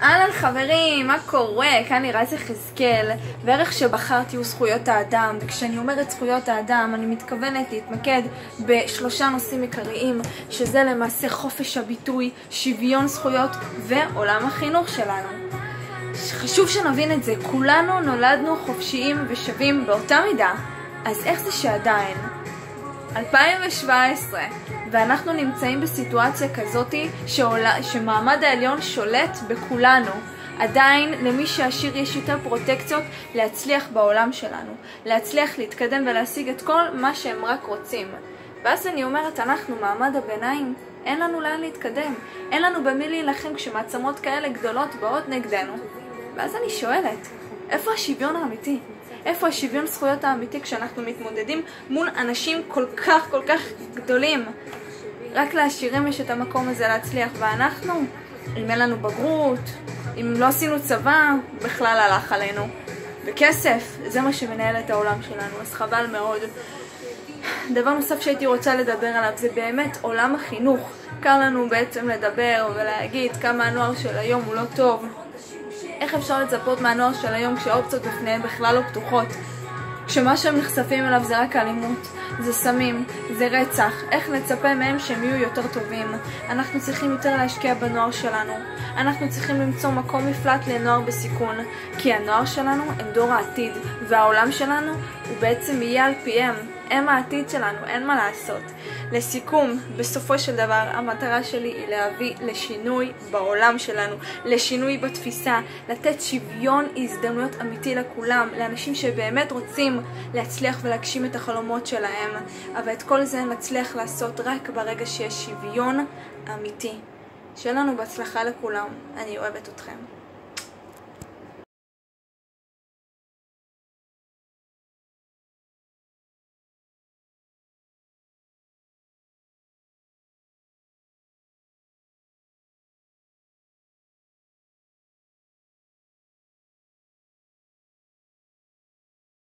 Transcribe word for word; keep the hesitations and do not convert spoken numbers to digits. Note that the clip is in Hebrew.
אהלן חברים, מה קורה? כאן לירז יחזקאל, וערך שבחרתי הוא זכויות האדם, וכשאני אומרת זכויות האדם אני מתכוונת להתמקד בשלושה נושאים עיקריים, שזה למעשה חופש הביטוי, שוויון זכויות ועולם החינוך שלנו. חשוב שנבין את זה, כולנו נולדנו חופשיים ושווים באותה מידה, אז איך זה שעדיין? אלפיים שבע עשרה ואנחנו נמצאים בסיטואציה כזאת שעולה, שמעמד העליון שולט בכולנו. עדיין למי שעשיר יש יותר פרוטקציות להצליח בעולם שלנו, להצליח להתקדם ולהשיג את כל מה שהם רק רוצים. ואז אני אומרת, אנחנו מעמד הביניים, אין לנו לאן להתקדם, אין לנו במי להילחם כשמעצמות כאלה גדולות באות נגדנו. ואז אני שואלת, איפה השוויון האמיתי? איפה השוויון זכויות האמיתי כשאנחנו מתמודדים מול אנשים כל כך כל כך גדולים? רק לעשירים יש את המקום הזה להצליח, ואנחנו, אם אין לנו בגרות, אם לא עשינו צבא, בכלל הלך עלינו. וכסף, זה מה שמנהל את העולם שלנו, אז חבל מאוד. דבר נוסף שהייתי רוצה לדבר עליו זה באמת עולם החינוך. קל לנו בעצם לדבר ולהגיד כמה הנוער של היום הוא לא טוב. איך אפשר לצפות מהנוער של היום כשהאופציות בפניהם בכלל לא פתוחות? כשמה שהם נחשפים אליו זה רק אלימות, זה סמים, זה רצח. איך נצפה מהם שהם יהיו יותר טובים? אנחנו צריכים יותר להשקיע בנוער שלנו. אנחנו צריכים למצוא מקום מפלט לנוער בסיכון, כי הנוער שלנו הם דור העתיד, והעולם שלנו הוא בעצם יהיה על פיהם. הם העתיד שלנו, אין מה לעשות. לסיכום, בסופו של דבר, המטרה שלי היא להביא לשינוי בעולם שלנו, לשינוי בתפיסה, לתת שוויון הזדמנויות אמיתי לכולם, לאנשים שבאמת רוצים להצליח ולהגשים את החלומות שלהם. אבל את כל זה נצליח לעשות רק ברגע שיש שוויון אמיתי. שיהיה לנו בהצלחה לכולם, אני אוהבת אתכם.